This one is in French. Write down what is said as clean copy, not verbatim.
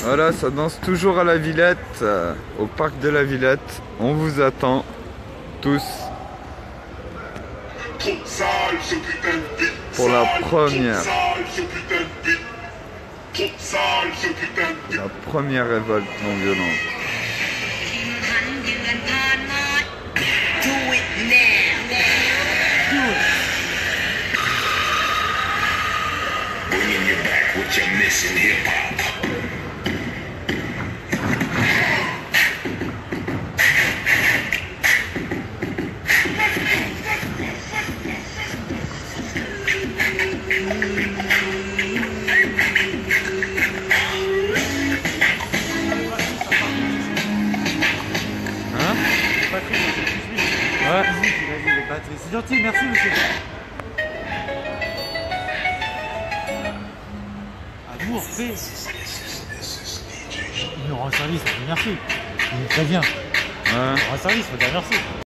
Voilà, ça danse toujours à la Villette, au parc de la Villette. On vous attend tous pour la première révolte non violente. Bringing you back what you're missing, hip-hop. Hein? Ouais. C'est gentil, merci monsieur. Amour, paix. Il nous rend service, on dit merci. Il est très bien. Ouais. Il nous rend service, on dit merci.